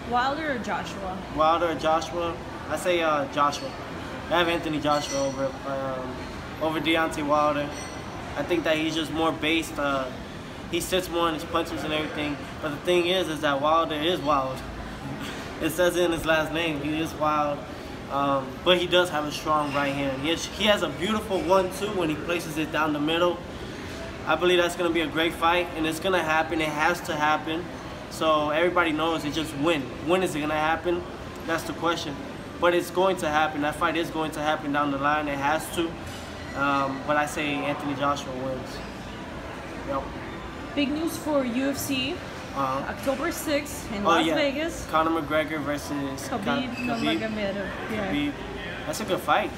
Wilder or Joshua? Wilder or Joshua? I say Joshua. I have Anthony Joshua over Deontay Wilder. I think that he's just more based. He sits more on his punches and everything. But the thing is that Wilder is wild. It says it in his last name. He is wild. But he does have a strong right hand. He has a beautiful 1-2 when he places it down the middle. I believe that's going to be a great fight, and it's going to happen. It has to happen. So everybody knows it's just when. When is it going to happen? That's the question. But it's going to happen. That fight is going to happen down the line. It has to. But I say Anthony Joshua wins. Yep. Big news for UFC. October 6th in Las Vegas. Conor McGregor versus Khabib. Khabib. That's a good fight.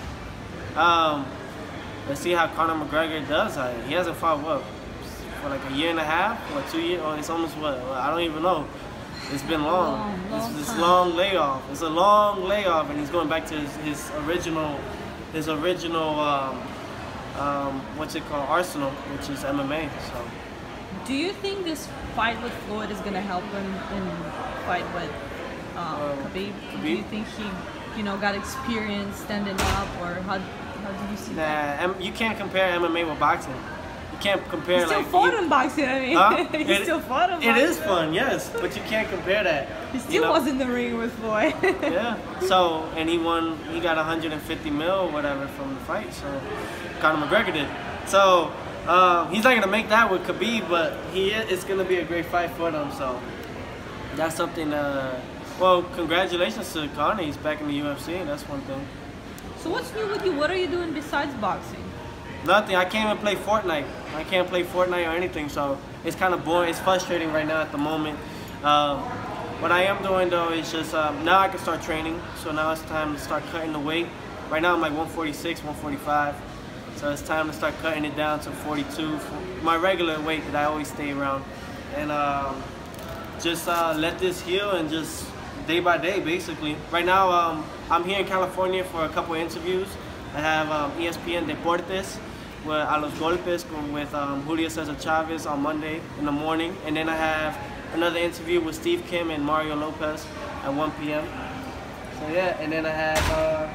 Let's see how Conor McGregor does. He hasn't fought for like a year and a half or 2 years. Oh, it's almost what? I don't even know. It's been long. It's long layoff. It's a long layoff, and he's going back to his original what's it called, arsenal, which is MMA. So. Do you think this fight with Floyd is gonna help him in fight with Khabib? Do you think he, got experience standing up, or how do you see that? Nah, you can't compare MMA with boxing. You can't compare. He still fought in boxing. I mean, he still fought in boxing. It is fun, yes, but you can't compare that. He still was in the ring with Floyd. Yeah. So, and he won. He got 150 mil or whatever from the fight. So, Conor McGregor did. So. He's not gonna make that with Khabib, but it's gonna be a great fight for them. So that's something. Well, congratulations to Conor. He's back in the UFC. That's one thing. So what's new with you? What are you doing besides boxing? Nothing. I can't even play Fortnite. I can't play Fortnite or anything. So it's kind of boring. It's frustrating right now at the moment. What I am doing though is just now I can start training. So now it's time to start cutting the weight. Right now I'm like 146, 145. So it's time to start cutting it down to 42, my regular weight that I always stay around. And just let this heal and just day by day, basically. Right now, I'm here in California for a couple interviews. I have ESPN Deportes with A Los Golpes with Julio Cesar Chavez on Monday in the morning. And then I have another interview with Steve Kim and Mario Lopez at 1 p.m. So yeah, and then I have...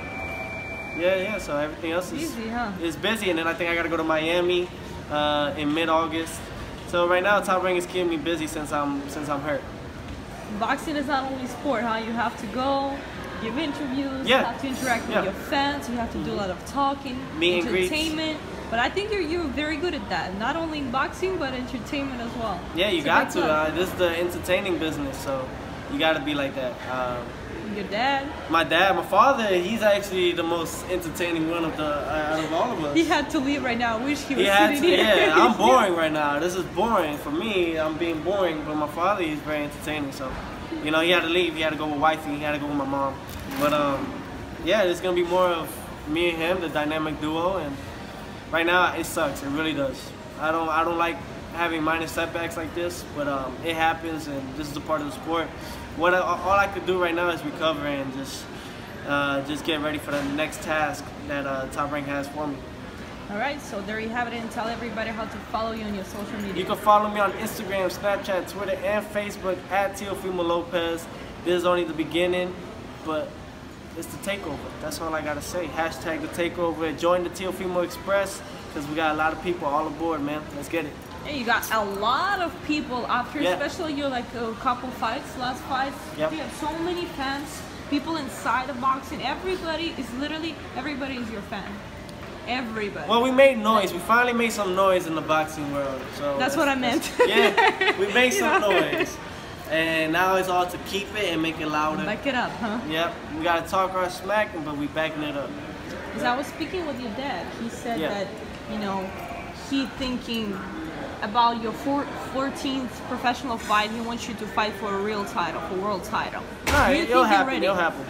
so everything else is busy, and then I think I gotta go to Miami in mid-August. So right now, Top Rank is keeping me busy since I'm hurt. Boxing is not only sport, huh? You have to go, give interviews, you have to interact with your fans, you have to do a lot of talking, entertainment. But I think you're very good at that. Not only in boxing, but entertainment as well. Yeah, you got to. This is the entertaining business, so you got to be like that. Your dad? My father, he's actually the most entertaining one out of all of us. He had to leave right now. I wish he was sitting here. Yeah, I'm boring right now. This is boring. For me, I'm being boring, but my father is very entertaining. So, he had to leave. He had to go with wifey. He had to go with my mom. But, yeah, it's going to be more of me and him, the dynamic duo. And right now, it sucks. It really does. I don't like having minor setbacks like this, but it happens, and this is a part of the sport. All I could do right now is recover and just get ready for the next task that Top Rank has for me. All right, so there you have it, and tell everybody how to follow you on your social media. You can follow me on Instagram, Snapchat, Twitter, and Facebook at Teofimo Lopez. This is only the beginning, but it's the takeover. That's all I gotta say. Hashtag the takeover. Join the Teofimo Express, because we got a lot of people all aboard, man. Let's get it. Hey, you got a lot of people after, especially your couple fights, last fights. Yep. You have so many fans, people inside of boxing. Everybody is your fan. Everybody. Well, we made noise. We finally made some noise in the boxing world. So that's what I meant. Yeah, we made some noise. And now it's all to keep it and make it louder. Back it up, huh? Yep. We gotta talk our smack, but we backing it up. Because I was speaking with your dad. He said that, he thinking about your 14th professional fight, he wants you to fight for a real title, for world title. All right, it'll happen.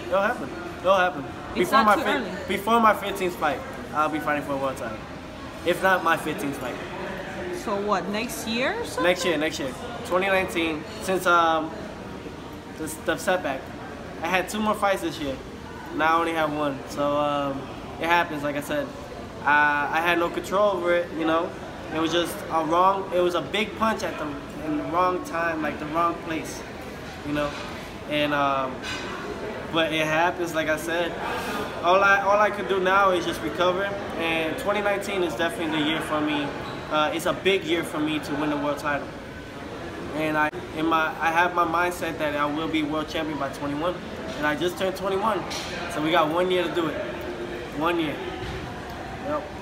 It's not too early. Before my 15th fight, I'll be fighting for a world title. If not my 15th fight. So what, next year or something? Next year. 2019. Since the setback. I had 2 more fights this year. Now I only have 1. So it happens, like I said. I had no control over it, It was just it was a big punch in the wrong time, like the wrong place, and but it happens. Like I said, all I can do now is just recover. And 2019 is definitely the year for me. It's a big year for me to win the world title. And I have my mindset that I will be world champion by 21. And I just turned 21, so we got 1 year to do it. 1 year. Yep.